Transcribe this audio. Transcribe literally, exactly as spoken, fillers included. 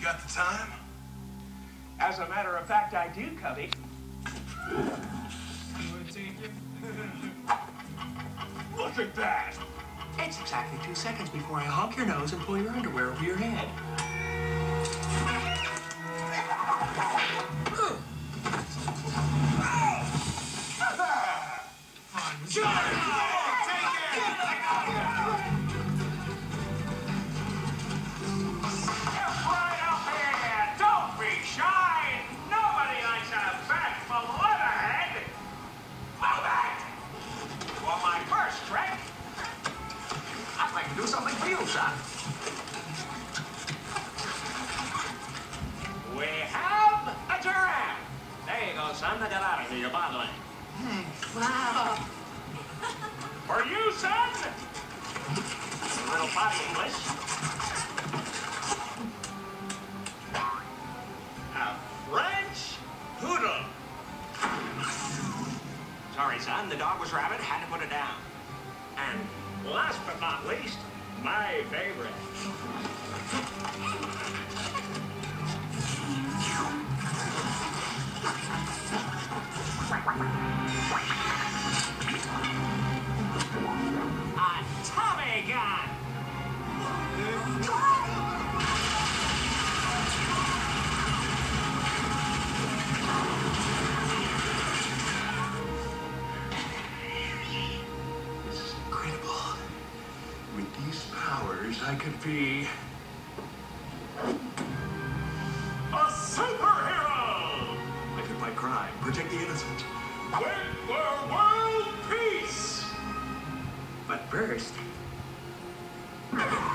got the time? As a matter of fact, I do, Cubby. Look at that! It's exactly two seconds before I honk your nose and pull your underwear over your head. Do something for you, son. We have a giraffe. There you go, son. Now get out of here. You're bothering. Wow. For you, son. A little potty English. A French poodle. Sorry, son. The dog was rabid. Had to put it down. And last but not least, my favorite. A Tommy gun. This is incredible. With these powers, I could be A superhero. I could fight crime, protect the innocent. Win for world peace. But first,